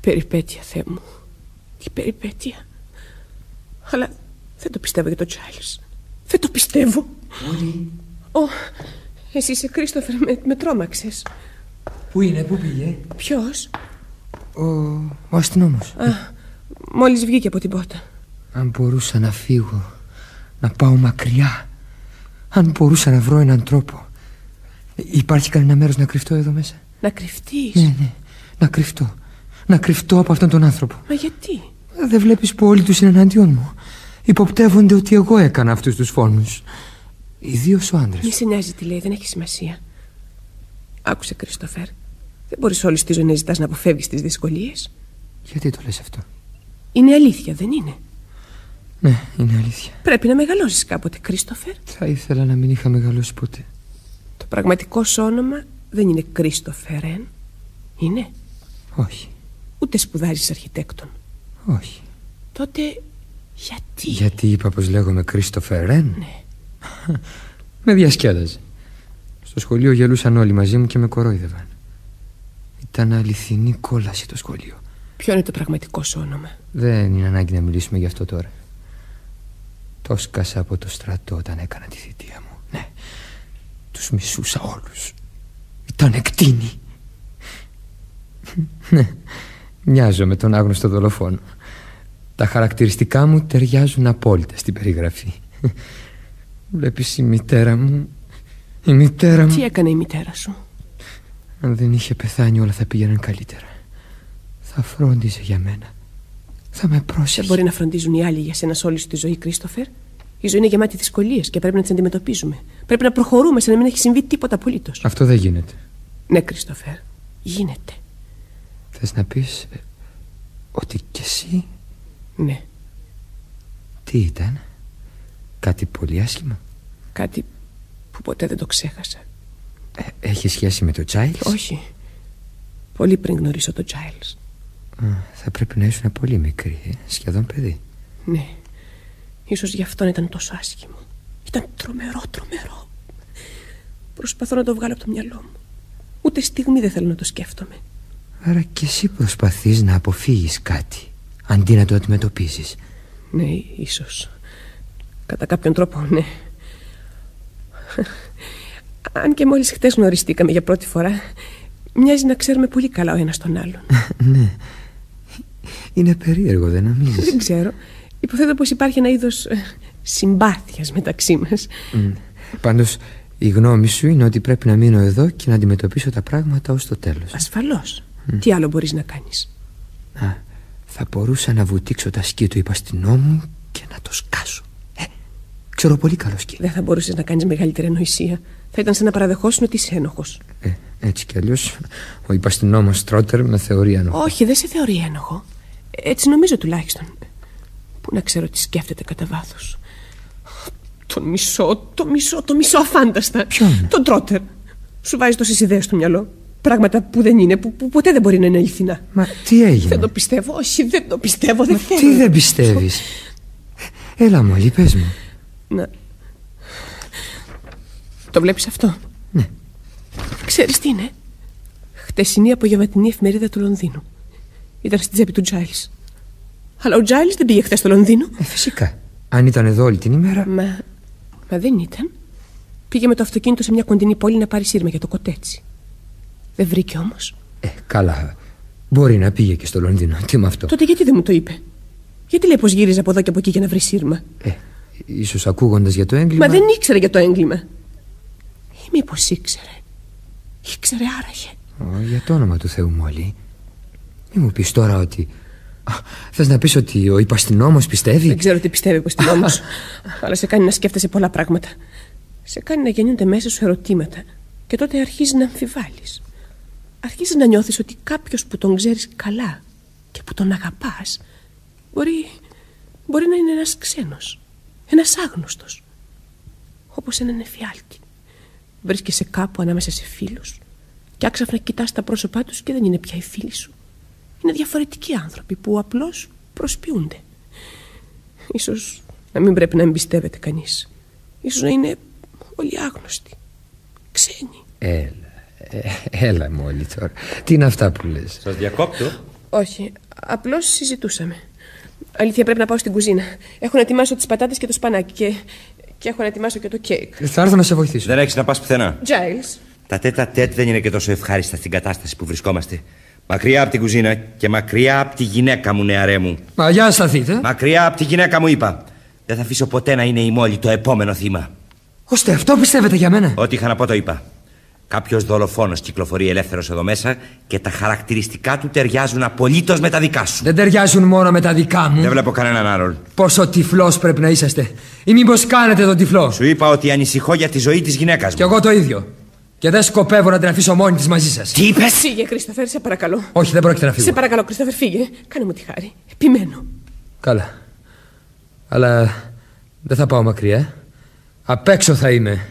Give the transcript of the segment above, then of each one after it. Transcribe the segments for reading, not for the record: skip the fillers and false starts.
περιπέτεια, Θεέ μου. Τι περιπέτεια. Αλλά δεν το πιστεύω για τον Giles. Δεν το πιστεύω. Όλοι. Εσύ είσαι Κρίστοφερ, με τρόμαξες. Πού είναι, πού πήγε? Ποιος? Ο αστυνόμος. Μόλις βγήκε από την πόρτα. Αν μπορούσα να φύγω, να πάω μακριά. Αν μπορούσα να βρω έναν τρόπο. Υπάρχει κανένα μέρος να κρυφτώ εδώ μέσα? Να κρυφτείς? Ναι, να κρυφτώ. Να κρυφτώ από αυτόν τον άνθρωπο. Μα γιατί? Δεν βλέπεις που όλοι τους είναι εναντίον μου? Υποπτεύονται ότι εγώ έκανα αυτούς τους φόνους. Ιδίως ο άντρας. Μη σε νοιάζει τι λέει, δεν έχει σημασία. Άκουσε, Κρίστοφερ. Δεν μπορείς όλη τη ζωή να ζητάς να αποφεύγεις τις δυσκολίες. Γιατί το λες αυτό? Είναι αλήθεια, δεν είναι? Ναι, είναι αλήθεια. Πρέπει να μεγαλώσεις κάποτε, Κρίστοφερ. Θα ήθελα να μην είχα μεγαλώσει ποτέ. Το πραγματικό σου όνομα δεν είναι Κρίστοφερ, είναι? Όχι. Ούτε σπουδάζεις αρχιτέκτον? Όχι. Τότε γιατί? Γιατί είπα πως λέγομαι Κρίστοφερ? Ναι. Με διασκέδαζε. Στο σχολείο γελούσαν όλοι μαζί μου και με κορόιδευαν. Ήταν αληθινή κόλαση το σχολείο. Ποιο είναι το πραγματικό σου όνομα? Δεν είναι ανάγκη να μιλήσουμε γι' αυτό τώρα. Το σκάσα από το στρατό όταν έκανα τη θητεία μου. Ναι. Τους μισούσα όλους. Ήταν εκτείνη. Ναι. Μοιάζω με τον άγνωστο δολοφόνο. Τα χαρακτηριστικά μου ταιριάζουν απόλυτα στην περιγραφή. Βλέπεις, η μητέρα μου. Τι έκανε η μητέρα σου? Αν δεν είχε πεθάνει όλα θα πήγαιναν καλύτερα. Θα φρόντιζε για μένα. Θα με πρόσεχε. Δεν μπορεί να φροντίζουν οι άλλοι για σένα σε όλη σου τη ζωή, Κρίστοφερ. Η ζωή είναι γεμάτη δυσκολίες και πρέπει να τις αντιμετωπίζουμε. Πρέπει να προχωρούμε σαν να μην έχει συμβεί τίποτα απολύτως. Αυτό δεν γίνεται. Ναι, Κρίστοφερ, γίνεται. Θες να πεις ότι κι εσύ? Ναι. Τι ήταν? Κάτι πολύ άσχημα? Κάτι που ποτέ δεν το ξέχασα. Έχει σχέση με το Giles? Όχι. Πολύ πριν γνωρίσω το Giles. Θα πρέπει να ήσουν πολύ μικρή, σχεδόν παιδί. Ναι. Ίσως γι' αυτόν ήταν τόσο άσχημο. Ήταν τρομερό. Προσπαθώ να το βγάλω από το μυαλό μου. Ούτε στιγμή δεν θέλω να το σκέφτομαι. Άρα κι εσύ προσπαθείς να αποφύγεις κάτι αντί να το αντιμετωπίζεις. Ναι, ίσως. Κατά κάποιον τρόπο, ναι. Αν και μόλις χτες γνωριστήκαμε για πρώτη φορά, μοιάζει να ξέρουμε πολύ καλά ο ένας τον άλλον. Ναι. Είναι περίεργο, δεν νομίζεις? Δεν ξέρω. Υποθέτω πως υπάρχει ένα είδος συμπάθειας μεταξύ μας. Πάντως η γνώμη σου είναι ότι πρέπει να μείνω εδώ και να αντιμετωπίσω τα πράγματα ως το τέλος. Ασφαλώς. Τι άλλο μπορείς να κάνεις? Θα μπορούσα να βουτήξω τα σκι του υπαστηνό μου και να το σκάσω. Ξέρω πολύ καλό σκι. Δεν θα μπορούσες να κάνεις μεγαλύτερη ανοησία. Θα ήταν σαν να παραδεχόσουν ότι είσαι ένοχος. Έτσι κι αλλιώς ο υπαστηνόμος Τρότερ με θεωρεί ένοχο. Όχι, δεν σε θεωρεί ένοχο. Έτσι νομίζω τουλάχιστον. Πού να ξέρω τι σκέφτεται κατά βάθος. Τον μισό αφάνταστα. Ποιον? Τον Τρότερ. Σου βάζει τόσες ιδέες στο μυαλό. Πράγματα που δεν είναι, που ποτέ δεν μπορεί να είναι αληθινά. Μα τι έγινε? Δεν το πιστεύω, όχι, δεν το πιστεύω, δεν θέλω. Τι δεν πιστεύεις? Έλα μόλι, πες μου. Να. Το βλέπεις αυτό? Ναι. Ξέρεις τι είναι? Χτεσινή απογευματινή εφημερίδα του Λονδίνου. Ήταν στην τσέπη του Giles. Αλλά ο Giles δεν πήγε χθες στο Λονδίνο. Φυσικά. Αν ήταν εδώ όλη την ημέρα. Μα δεν ήταν. Πήγε με το αυτοκίνητο σε μια κοντινή πόλη να πάρει σύρμα για το κοτέτσι. Δεν βρήκε όμως. Καλά. Μπορεί να πήγε και στο Λονδίνο. Τι με αυτό? Τότε γιατί δεν μου το είπε? Γιατί λέει πως γύριζε από εδώ και από εκεί για να βρει σύρμα? Ίσως ακούγοντας για το έγκλημα. Μα δεν ήξερε για το έγκλημα. Ή μήπως ήξερε? Ήξερε άραγε. Για το όνομα του Θεού, Μόλι. Μη μου πεις τώρα ότι... Θες να πεις ότι ο υπαστηνόμος πιστεύει? Δεν ξέρω τι πιστεύει ο υπαστηνόμος. Αλλά σε κάνει να σκέφτεσαι πολλά πράγματα. Σε κάνει να γεννιούνται μέσα σου ερωτήματα. Και τότε αρχίζεις να αμφιβάλλεις. Αρχίζεις να νιώθεις ότι κάποιος που τον ξέρεις καλά και που τον αγαπάς μπορεί να είναι ένας ξένος, ένας άγνωστος. Όπως έναν εφιάλτη. Βρίσκεσαι κάπου ανάμεσα σε φίλους και άξαφνα κοιτάς τα πρόσωπά τους και δεν είναι πια οι φίλοι σου. Είναι διαφορετικοί άνθρωποι που απλώς προσποιούνται. Ίσως να μην πρέπει να εμπιστεύεται κανείς. Ίσως να είναι όλοι άγνωστοι, ξένοι. Έλα Μόλι τώρα. Τι είναι αυτά που λες? Σας διακόπτω. Όχι, απλώς συζητούσαμε. Αλήθεια, πρέπει να πάω στην κουζίνα. Έχω να ετοιμάσω τις πατάτες και το σπανάκι και έχω να ετοιμάσω και το κέικ. Θα έρθω να σε βοηθήσω. Δεν έχεις να πας πουθενά. Giles. Τα τέτα-τέτ δεν είναι και τόσο ευχάριστα στην κατάσταση που βρισκόμαστε. Μακριά από την κουζίνα και μακριά από τη γυναίκα μου, νεαρέ μου. Μα για να σταθείτε. Μακριά από τη γυναίκα μου, είπα. Δεν θα αφήσω ποτέ να είναι η Μόλι το επόμενο θύμα. Ώστε αυτό πιστεύετε για μένα? Ό,τι είχα να πω το είπα. Κάποιος δολοφόνος κυκλοφορεί ελεύθερος εδώ μέσα και τα χαρακτηριστικά του ταιριάζουν απολύτως με τα δικά σου. Δεν ταιριάζουν μόνο με τα δικά μου. Δεν βλέπω κανέναν άλλον. Πόσο τυφλός πρέπει να είσαστε. Ή μήπως κάνετε τον τυφλό? Σου είπα ότι ανησυχώ για τη ζωή της γυναίκας μου. Κι εγώ το ίδιο. Και δεν σκοπεύω να την αφήσω μόνη της μαζί σας. Τι είπες? Φύγε, Κρίστοφερ, σε παρακαλώ. Όχι, δεν πρόκειται να φύγω. Σε παρακαλώ, Κρίστοφερ, φύγε. Κάνε μου τη χάρη. Επιμένω. Καλά. Αλλά δεν θα πάω μακριά. Απ' έξω θα είμαι.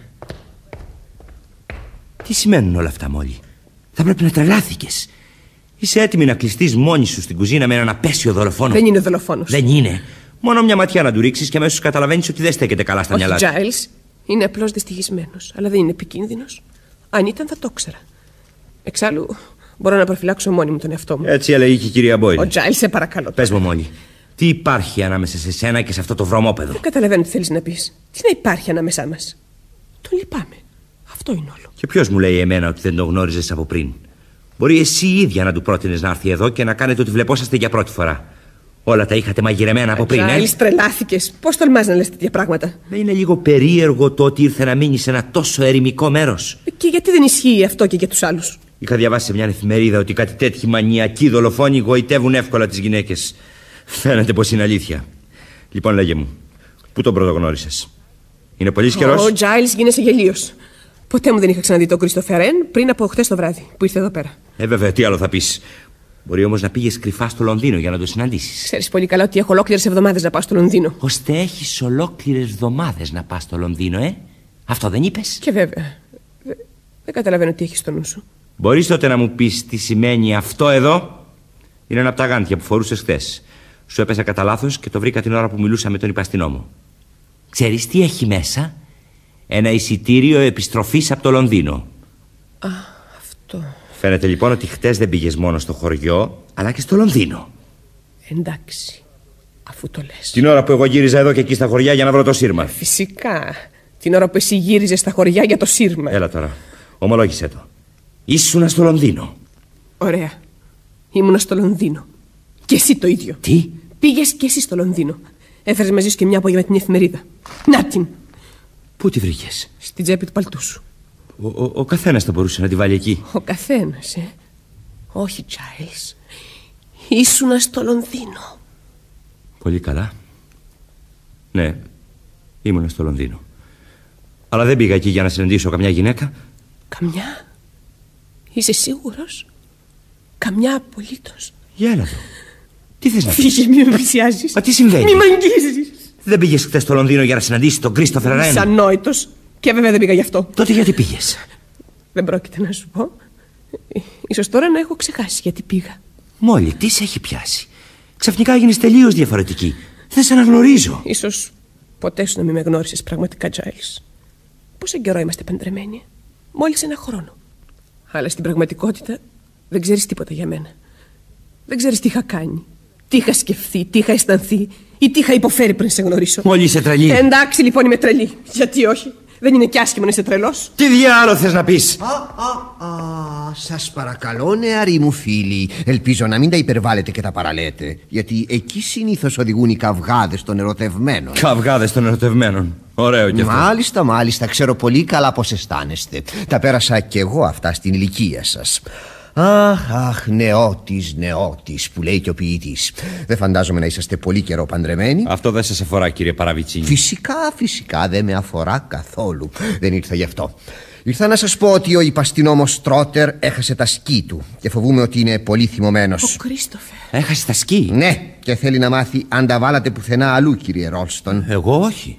Τι σημαίνουν όλα αυτά, Μόλι? Θα πρέπει να τρελάθηκες. Είσαι έτοιμη να κλειστείς μόνη σου στην κουζίνα με έναν απέσιο δολοφόνο. Δεν είναι δολοφόνος. Δεν είναι. Μόνο μια ματιά να του ρίξεις και αμέσως καταλαβαίνεις ότι δεν στέκεται καλά στα μυαλά του. Όχι, Giles. Είναι απλώς δυστυχισμένος, αλλά δεν είναι επικίνδυνος. Αν ήταν, θα το ήξερα. Εξάλλου, μπορώ να προφυλάξω μόνη μου τον εαυτό μου. Έτσι έλεγε και η κυρία Μπόιλ. Ο Giles, σε παρακαλώ. Πες μου, Μόλι, τι υπάρχει ανάμεσα σε σένα και σε αυτό το βρωμόπεδο? Δεν καταλαβαίνω τι θέλεις να πεις. Τι να υπάρχει ανάμεσά μας? Τον λυπάμαι. Αυτό είναι όλο. Και ποιος μου λέει εμένα ότι δεν τον γνώριζες από πριν? Μπορεί εσύ η ίδια να του πρότεινες να έρθει εδώ και να κάνετε ότι βλεπόσαστε για πρώτη φορά. Όλα τα είχατε μαγειρεμένα από πριν, Giles, τρελάθηκες. Πώς τολμάς να λες τέτοια πράγματα? Δεν είναι λίγο περίεργο το ότι ήρθε να μείνει σε ένα τόσο ερημικό μέρος? Και γιατί δεν ισχύει αυτό και για τους άλλους? Είχα διαβάσει σε μια εφημερίδα ότι κάτι τέτοιοι μανιακοί δολοφόνοι γοητεύουν εύκολα τις γυναίκες. Φαίνεται πως είναι αλήθεια. Λοιπόν, λέγε μου, πού τον πρωτογνώρισες? Είναι πολύ καιρός? Ο Giles, γίνεσαι γελίος. Ποτέ μου δεν είχα ξαναδεί τον Κρίστοφερ πριν από χτες το βράδυ που ήρθε εδώ πέρα. Βέβαια, τι άλλο θα πεις. Μπορεί όμως να πήγες κρυφά στο Λονδίνο για να το συναντήσεις. Ξέρεις πολύ καλά ότι έχω ολόκληρες εβδομάδες να πάω στο Λονδίνο. Ώστε έχεις ολόκληρες εβδομάδες να πας στο Λονδίνο, Αυτό δεν είπες? Και βέβαια. Δεν καταλαβαίνω τι έχεις στο νου σου. Μπορείς τότε να μου πεις τι σημαίνει αυτό εδώ? Είναι ένα από τα γάντια που φορούσες χθες. Σου έπεσα κατά λάθος και το βρήκα την ώρα που μιλούσα με τον υπαστηνό μου. Ξέρεις τι έχει μέσα? Ένα εισιτήριο επιστροφής από το Λονδίνο. Α, αυτό. Φαίνεται λοιπόν ότι χτες δεν πήγες μόνο στο χωριό, αλλά και στο Λονδίνο. Εντάξει, αφού το λες. Την ώρα που εγώ γύριζα εδώ και εκεί στα χωριά για να βρω το σύρμα. Φυσικά. Την ώρα που εσύ γύριζες στα χωριά για το σύρμα. Έλα τώρα, ομολόγησέ το. Ήσουνα στο Λονδίνο. Ωραία. Ήμουνα στο Λονδίνο. Και εσύ το ίδιο. Τι? Πήγες και εσύ στο Λονδίνο. Έφερες μαζί σου και μια απογευματινή εφημερίδα. Να την. Πού τη βρήκες? Στην τσέπη του παλτού σου. Ο καθένας θα μπορούσε να τη βάλει εκεί. Ο καθένας, Όχι, Giles. Ήσουνα στο Λονδίνο. Πολύ καλά. Ναι, ήμουνα στο Λονδίνο. Αλλά δεν πήγα εκεί για να συναντήσω καμιά γυναίκα. Καμιά? Είσαι σίγουρος? Καμιά απολύτως? Για έλα εδώ. Τι θες να πεις? Φύγε, μη με πλησιάζεις. Μα τι συμβαίνει? Μη μ' αγγίζεις. Δεν πήγες χτες στο Λονδίνο για να συναντήσεις τον Κρίστοφερ Ρεν? Είσαι ανόητος. Και βέβαια δεν πήγα γι' αυτό. Τότε γιατί πήγες? Δεν πρόκειται να σου πω. Ίσως τώρα να έχω ξεχάσει γιατί πήγα. Μόλι, τι σε έχει πιάσει? Ξαφνικά έγινες τελείως διαφορετική. Δεν σε αναγνωρίζω. Ίσως ποτέ σου να μην με γνώρισες πραγματικά, Giles. Πόσο καιρό είμαστε παντρεμένοι? Μόλις 1 χρόνο. Αλλά στην πραγματικότητα δεν ξέρεις τίποτα για μένα. Δεν ξέρεις τι είχα κάνει, τι είχα σκεφτεί, τι είχα αισθανθεί ή τι είχα υποφέρει πριν σε γνωρίσω. Μόλι είσαι τρελή. Εντάξει λοιπόν, είμαι τρελή. Γιατί όχι? Δεν είναι κι άσχημο να είσαι τρελός. Τι διάλογο θες να πεις? Σας παρακαλώ, νεαροί μου φίλοι, ελπίζω να μην τα υπερβάλλετε και τα παραλέτε, γιατί εκεί συνήθως οδηγούν οι καυγάδες των ερωτευμένων. Καυγάδες των ερωτευμένων. Ωραίο κι αυτό. Μάλιστα, ξέρω πολύ καλά πως αισθάνεστε. Τα πέρασα κι εγώ αυτά στην ηλικία σας. Αχ, νεότης που λέει και ο ποιητής. Δεν φαντάζομαι να είσαστε πολύ καιρό παντρεμένοι. Αυτό δεν σας αφορά, κύριε Παραβιτσίνη. Φυσικά δεν με αφορά καθόλου. Δεν ήρθα γι' αυτό. Ήρθα να σας πω ότι ο υπαστηνόμος Τρότερ έχασε τα σκι του και φοβούμαι ότι είναι πολύ θυμωμένος. Ο Κρίστοφερ. Έχασε τα σκι? Ναι, και θέλει να μάθει αν τα βάλατε πουθενά αλλού, κύριε Ρόλστον. Εγώ όχι.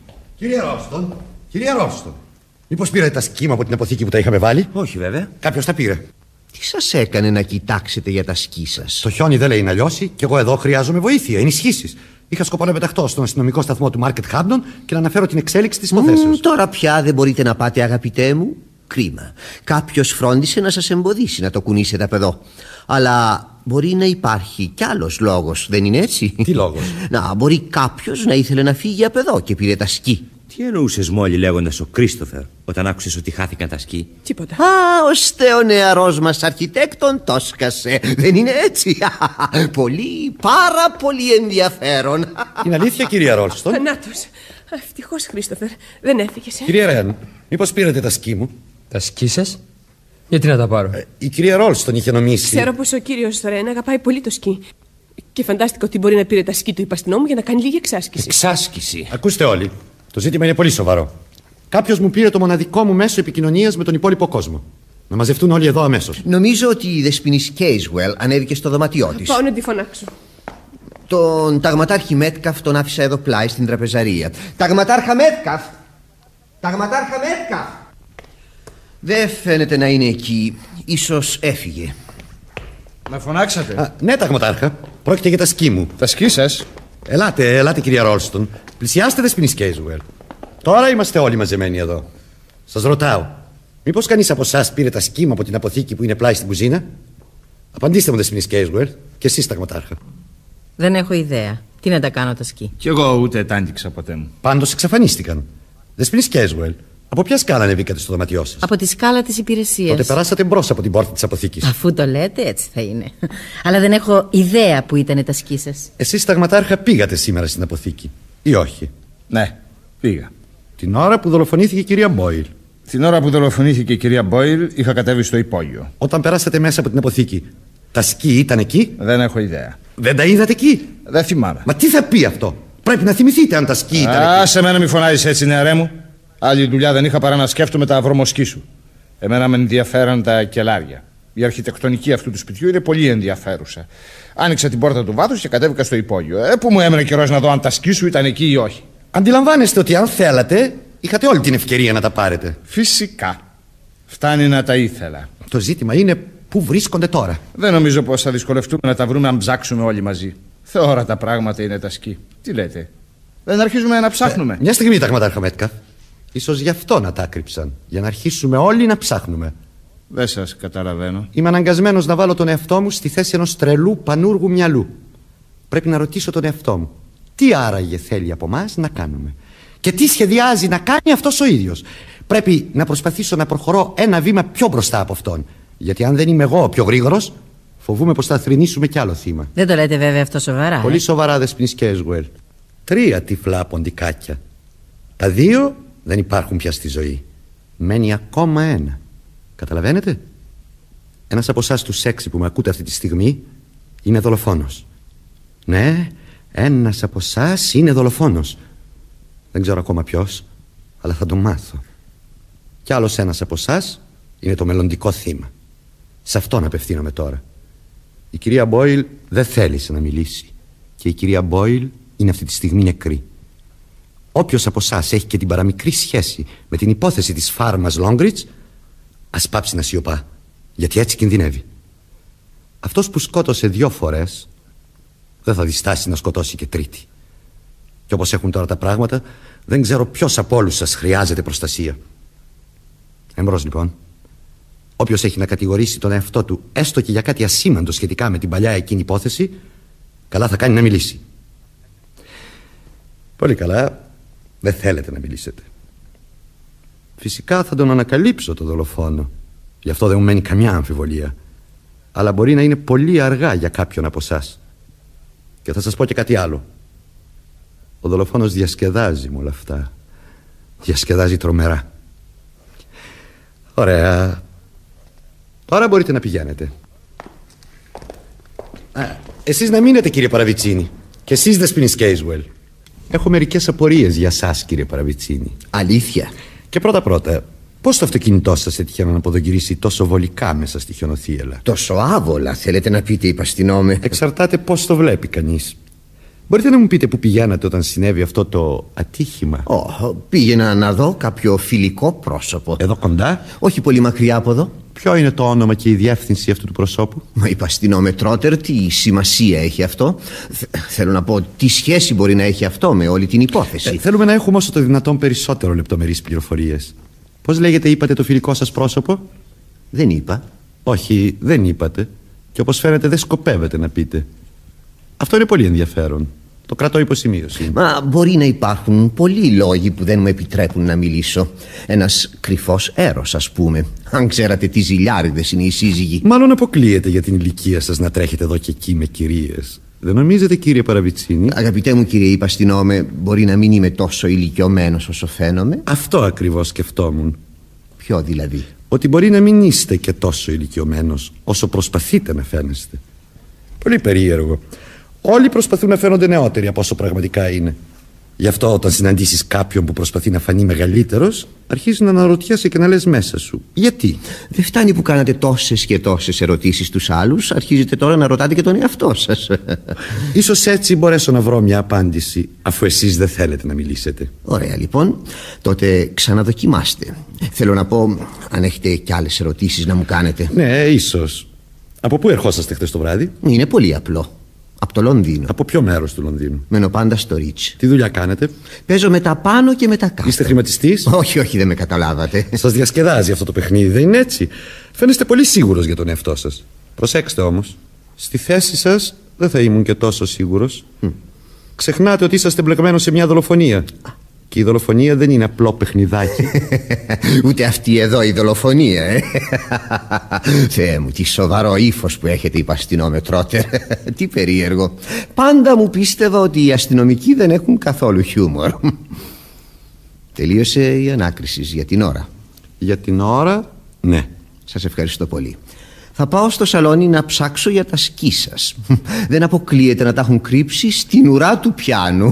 Κύριε Ρόλστον, μήπως πήρατε τα σκι μου από την αποθήκη που τα είχαμε βάλει? Όχι βέβαια. Κάποιος τα πήρε. Τι σας έκανε να κοιτάξετε για τα σκι σας? Το χιόνι δεν λέει να λιώσει και εγώ εδώ χρειάζομαι βοήθεια, ενισχύσεις. Είχα σκοπό να πεταχτώ στον αστυνομικό σταθμό του Μάρκετ Χάμπτον και να αναφέρω την εξέλιξη της υποθέσεως. Τώρα πια δεν μπορείτε να πάτε, αγαπητέ μου. Κρίμα. Κάποιος φρόντισε να σας εμποδίσει να το κουνήσετε απ' εδώ. Αλλά μπορεί να υπάρχει κι άλλος λόγος, δεν είναι έτσι? Τι λόγος? Να, μπορεί κάποιος να ήθελε να φύγει από εδώ και πήρε τα σκι. Τι εννοούσες μόλι λέγοντας ο Κρίστοφερ όταν άκουσες ότι χάθηκαν τα σκι? Τίποτα. Ώστε ο νεαρός μας αρχιτέκτον το σκασε. Δεν είναι έτσι? Πολύ, πάρα πολύ ενδιαφέρον. Είναι αλήθεια, κυρία Ρόλστον? Θανάτος. Ευτυχώς, Κρίστοφερ, δεν έφυγες. Κυρία Ρεν, μήπως πήρατε τα σκι μου? Τα σκι σας? Γιατί να τα πάρω? Η κυρία Ρόλστον είχε νομίσει. Ξέρω πως ο κύριος Ρεν αγαπάει πολύ το σκι. Και φαντάστηκα ότι μπορεί να πήρε τα σκι του υπαστηνό μου για να κάνει λίγη εξάσκηση. Εξάσκηση. Ακούστε όλοι, το ζήτημα είναι πολύ σοβαρό. Κάποιος μου πήρε το μοναδικό μου μέσο επικοινωνίας με τον υπόλοιπο κόσμο. Να μαζευτούν όλοι εδώ αμέσως. Νομίζω ότι η Δεσποινής Κέισουελ ανέβηκε στο δωμάτιό της. Πάω να τη φωνάξω. Τον ταγματάρχη Μέτκαφ τον άφησα εδώ πλάι στην τραπεζαρία. Ταγματάρχα Μέτκαφ! Ταγματάρχα Μέτκαφ! Δεν φαίνεται να είναι εκεί. Ίσως έφυγε. Με φωνάξατε? Ναι, ταγματάρχα. Πρόκειται για τα σκι μου. Τα σκι σας? Ελάτε, κυρία Ρόλστον. Πλησιάστε, Δεσποινής Κέισουελ. Τώρα είμαστε όλοι μαζεμένοι εδώ. Σας ρωτάω, μήπως κανείς από εσάς πήρε τα σκι μου από την αποθήκη που είναι πλάι στην κουζίνα? Απαντήστε μου, Δεσποινής Κέισουελ, και εσείς, ταγματάρχα. Δεν έχω ιδέα. Τι να τα κάνω τα σκι? Κι εγώ ούτε τα άγγιξα ποτέ μου. Πάντως εξαφανίστηκαν. Δεσποινής Κέισουελ, από ποια σκάλα ανεβήκατε στο δωμάτιό σας? Από τη σκάλα της υπηρεσίας. Τότε περάσατε μπρος από την πόρτα της αποθήκης. Αφού το λέτε, έτσι θα είναι. Αλλά δεν έχω ιδέα που ήταν τα σκι σας. Εσείς, ταγματάρχα, πήγατε σήμερα στην αποθήκη, ή όχι? Ναι, πήγα. Την ώρα που δολοφονήθηκε η κυρία Μπόιλ. Την ώρα που δολοφονήθηκε η κυρία Μπόιλ, είχα κατέβει στο υπόγειο. Όταν περάσατε μέσα από την αποθήκη, τα σκι ήταν εκεί? Δεν έχω ιδέα. Δεν τα είδατε εκεί? Δεν θυμάμαι. Μα τι θα πει αυτό? Πρέπει να θυμηθείτε αν τα σκι ήταν εκεί. Σε μένα μη φωνάζεις έτσι, νεαρέ μου. Άλλη δουλειά δεν είχα παρά να σκέφτομαι τα βρωμοσκή σου. Εμένα με ενδιαφέραν τα κελάρια. Η αρχιτεκτονική αυτού του σπιτιού είναι πολύ ενδιαφέρουσα. Άνοιξα την πόρτα του βάθους και κατέβηκα στο υπόγειο. Που μου έμενε καιρός να δω αν τα σκι σου ήταν εκεί ή όχι. Αντιλαμβάνεστε ότι αν θέλατε, είχατε όλη την ευκαιρία να τα πάρετε. Φυσικά. Φτάνει να τα ήθελα. Το ζήτημα είναι πού βρίσκονται τώρα. Δεν νομίζω πως θα δυσκολευτούμε να τα βρούμε αν ψάξουμε όλοι μαζί. Θεώρα τα πράγματα είναι τα σκι. Τι λέτε? Δεν αρχίζουμε να ψάχνουμε? Μια στιγμή, ταγματάρχα Μέτκα. Ίσως γι' αυτό να τα άκρυψαν. Για να αρχίσουμε όλοι να ψάχνουμε. Δεν σας καταλαβαίνω. Είμαι αναγκασμένος να βάλω τον εαυτό μου στη θέση ενός τρελού πανούργου μυαλού. Πρέπει να ρωτήσω τον εαυτό μου. Τι άραγε θέλει από μας να κάνουμε? Και τι σχεδιάζει να κάνει αυτός ο ίδιος? Πρέπει να προσπαθήσω να προχωρώ ένα βήμα πιο μπροστά από αυτόν. Γιατί αν δεν είμαι εγώ ο πιο γρήγορος, φοβούμαι πως θα θρηνήσουμε κι άλλο θύμα. Δεν το λέτε βέβαια αυτό σοβαρά? Πολύ σοβαρά, Δεσποινής Κέισουελ. 3 τυφλά ποντικάκια. Τα 2 δεν υπάρχουν πια στη ζωή. Μένει ακόμα 1. Καταλαβαίνετε? Ένας από εσάς τους 6 που με ακούτε αυτή τη στιγμή είναι δολοφόνος. Ναι, ένας από εσάς είναι δολοφόνος. Δεν ξέρω ακόμα ποιος, αλλά θα το μάθω. Κι άλλος ένας από εσάς είναι το μελλοντικό θύμα. Σε αυτόν απευθύνομαι τώρα. Η κυρία Μπόιλ δεν θέλησε να μιλήσει. Και η κυρία Μπόιλ είναι αυτή τη στιγμή νεκρή. Όποιος από εσάς έχει και την παραμικρή σχέση με την υπόθεση της φάρμας Λόγκριτς, ας πάψει να σιωπά, γιατί έτσι κινδυνεύει. Αυτός που σκότωσε 2 φορές δεν θα διστάσει να σκοτώσει και τρίτη. Και όπως έχουν τώρα τα πράγματα, δεν ξέρω ποιος από όλους σας χρειάζεται προστασία. Εμπρός λοιπόν. Όποιος έχει να κατηγορήσει τον εαυτό του, έστω και για κάτι ασήμαντο σχετικά με την παλιά εκείνη υπόθεση, καλά θα κάνει να μιλήσει. Πολύ καλά. Δεν θέλετε να μιλήσετε. Φυσικά θα τον ανακαλύψω το δολοφόνο. Γι' αυτό δεν μου μένει καμιά αμφιβολία. Αλλά μπορεί να είναι πολύ αργά για κάποιον από εσάς. Και θα σας πω και κάτι άλλο. Ο δολοφόνος διασκεδάζει με όλα αυτά. Διασκεδάζει τρομερά. Ωραία. Τώρα μπορείτε να πηγαίνετε. Εσείς να μείνετε, κύριε Παραβιτσίνη. Και εσείς, Δεσποινής Κέισουελ. Έχω μερικές απορίες για σας, κύριε Παραβιτσίνη. Αλήθεια? Και πρώτα, πώς το αυτοκίνητό σας έτυχε να αποδογυρίσει τόσο βολικά μέσα στη χιονοθύελα? Τόσο άβολα, θέλετε να πείτε, υπαστηνόμε? Εξαρτάται πώς το βλέπει κανείς. Μπορείτε να μου πείτε που πηγαίνατε όταν συνέβη αυτό το ατύχημα? Πήγαινα να δω κάποιο φιλικό πρόσωπο. Εδώ κοντά? Όχι πολύ μακριά από εδώ. Ποιο είναι το όνομα και η διεύθυνση αυτού του προσώπου? Μα υπαστηνόμε Τρότερ, τι σημασία έχει αυτό? Θέλω να πω, τι σχέση μπορεί να έχει αυτό με όλη την υπόθεση? Θέλουμε να έχουμε όσο το δυνατόν περισσότερο λεπτομερείς πληροφορίες. Πώς λέγεται, είπατε, το φιλικό σας πρόσωπο? Δεν είπα. Όχι, δεν είπατε. Και όπως φαίνεται δεν σκοπεύετε να πείτε. Αυτό είναι πολύ ενδιαφέρον. Το κρατώ υποσημείωση. Μα μπορεί να υπάρχουν πολλοί λόγοι που δεν μου επιτρέπουν να μιλήσω. Ένας κρυφός έρος, ας πούμε. Αν ξέρατε τι ζηλιάριδες είναι οι σύζυγοι. Μάλλον αποκλείεται για την ηλικία σας να τρέχετε εδώ και εκεί με κυρίες. Δεν νομίζετε, κύριε Παραβιτσίνη? Αγαπητέ μου κύριε Υπαστηνόμε, μπορεί να μην είμαι τόσο ηλικιωμένος όσο φαίνομαι. Αυτό ακριβώς σκεφτόμουν. Ποιο δηλαδή? Ότι μπορεί να μην είστε και τόσο ηλικιωμένος όσο προσπαθείτε να φαίνεστε. Πολύ περίεργο. Όλοι προσπαθούν να φαίνονται νεότεροι από όσο πραγματικά είναι. Γι' αυτό όταν συναντήσεις κάποιον που προσπαθεί να φανεί μεγαλύτερος, αρχίζεις να αναρωτιέσαι και να λες μέσα σου γιατί. Δεν φτάνει που κάνατε τόσες και τόσες ερωτήσεις στους άλλους, αρχίζετε τώρα να ρωτάτε και τον εαυτό σας. Ίσως έτσι μπορέσω να βρω μια απάντηση, αφού εσείς δεν θέλετε να μιλήσετε. Ωραία λοιπόν, τότε ξαναδοκιμάστε. Θέλω να πω, αν έχετε κι άλλες ερωτήσεις να μου κάνετε. Ναι, ίσως. Από πού ερχόσαστε χτες το βράδυ? Είναι πολύ απλό. Από το Λονδίνο. Από ποιο μέρος του Λονδίνου? Μένω πάντα στο Ρίτσι. Τι δουλειά κάνετε? Παίζω με τα πάνω και με τα κάτω. Είστε χρηματιστής? Όχι, όχι, δεν με καταλάβατε. Σας διασκεδάζει αυτό το παιχνίδι, δεν είναι έτσι? Φαίνεστε πολύ σίγουρος για τον εαυτό σας. Προσέξτε όμως, στη θέση σας δεν θα ήμουν και τόσο σίγουρος. Ξεχνάτε ότι είσαστε μπλεκμένος σε μια δολοφονία. Και η δολοφονία δεν είναι απλό παιχνιδάκι. Ούτε αυτή εδώ η δολοφονία, Θεέ μου, τι σοβαρό ύφος που έχετε, Υπαστηνόμε Τρότερ. Τι περίεργο. Πάντα μου πίστευα ότι οι αστυνομικοί δεν έχουν καθόλου χιούμορ. Τελείωσε η ανάκριση για την ώρα? Για την ώρα, ναι. Σας ευχαριστώ πολύ. Θα πάω στο σαλόνι να ψάξω για τα σκι σας. Δεν αποκλείεται να τα έχουν κρύψει στην ουρά του πιάνου.